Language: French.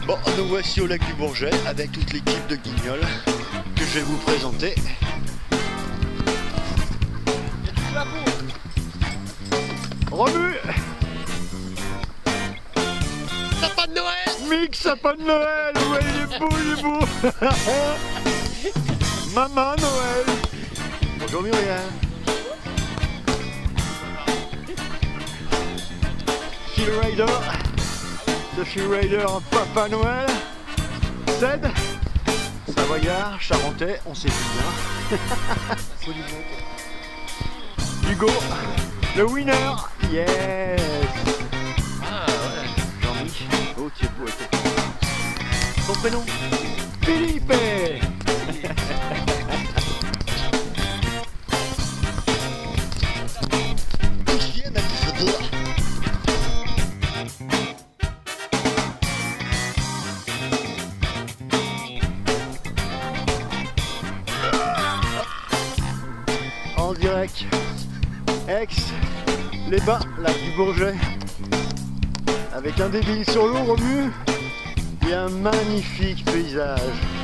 Bon, nous voici au lac du Bourget avec toute l'équipe de Guignol que je vais vous présenter. Romu, Sapin de Noël. Mick, sapin de Noël, ouais, il est beau, il est beau. Maman Noël. Bonjour Muriel. Phil Rider, Sophie Rider, Papa Noël. Ced, Savoyard, Charentais, on sait plus bien. Hugo, le winner, yes. Ah ouais. Jean-Mi, oh tu es beau avec ton prénom. Son prénom, Philippe. En direct, Aix, les Bains, lac du Bourget, avec un débit sur l'eau, Romu, et un magnifique paysage.